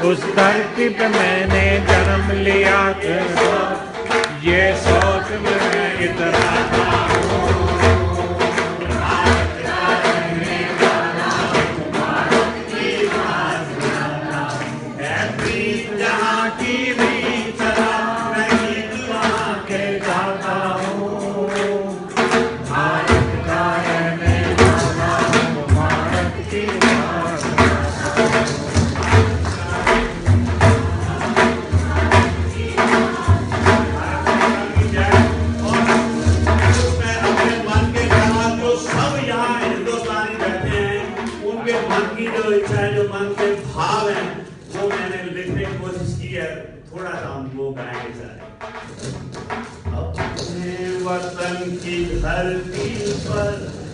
उस धरती पे मैंने जन्म लिया था, ये सोच में इतराता हूँ। भारत का रहने वाला हूँ, भारत की बात गाता हूँ। है प्रीत जहाँ की भी चला, मैं गीत वहाँ के गाता हूँ। भारत का रहने वाला हूँ, भारत की बात गाता हूँ। मन की जो इच्छा है, जो मन के भाव हैं, वो मैंने लिखने की कोशिश की है। थोड़ा सा हम वो गाएंगे सर। अपने वतन की धरती पर